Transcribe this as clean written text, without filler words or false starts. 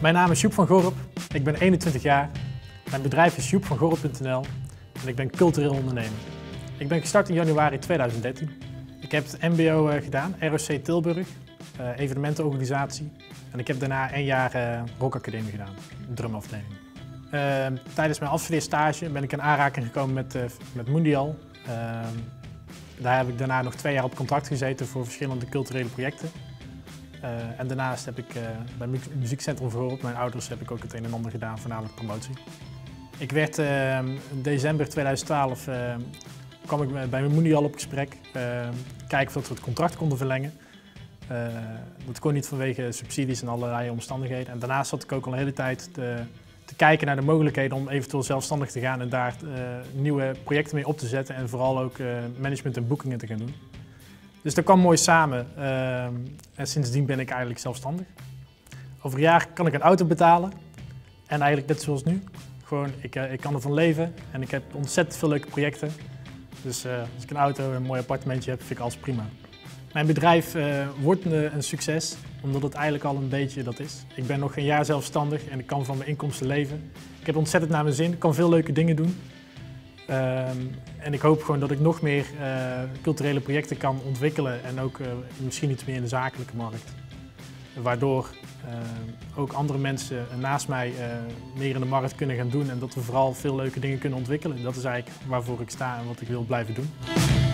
Mijn naam is Joep van Gorp, ik ben 21 jaar. Mijn bedrijf is joepvangorp.nl en ik ben cultureel ondernemer. Ik ben gestart in januari 2013. Ik heb het mbo gedaan, ROC Tilburg, evenementenorganisatie. En ik heb daarna 1 jaar rockacademie gedaan, een drumafdeling. Tijdens mijn afstudeerstage ben ik in aanraking gekomen met Mondial. Daar heb ik daarna nog 2 jaar op contract gezeten voor verschillende culturele projecten. En daarnaast heb ik bij Muziekcentrum Voorop, mijn ouders, heb ik ook het een en ander gedaan, voornamelijk promotie. Ik werd in december 2012 kwam ik bij Mondial op gesprek, kijken of we het contract konden verlengen. Dat kon niet vanwege subsidies en allerlei omstandigheden. En daarnaast zat ik ook al een hele tijd te kijken naar de mogelijkheden om eventueel zelfstandig te gaan en daar nieuwe projecten mee op te zetten en vooral ook management en boekingen te gaan doen. Dus dat kwam mooi samen en sindsdien ben ik eigenlijk zelfstandig. Over een jaar kan ik een auto betalen en eigenlijk net zoals nu. Gewoon, ik kan ervan leven en ik heb ontzettend veel leuke projecten. Dus als ik een auto en een mooi appartementje heb, vind ik alles prima. Mijn bedrijf wordt een succes, omdat het eigenlijk al een beetje dat is. Ik ben nog geen jaar zelfstandig en ik kan van mijn inkomsten leven. Ik heb ontzettend naar mijn zin, ik kan veel leuke dingen doen. En ik hoop gewoon dat ik nog meer culturele projecten kan ontwikkelen en ook misschien iets meer in de zakelijke markt. Waardoor ook andere mensen naast mij meer in de markt kunnen gaan doen en dat we vooral veel leuke dingen kunnen ontwikkelen. Dat is eigenlijk waarvoor ik sta en wat ik wil blijven doen.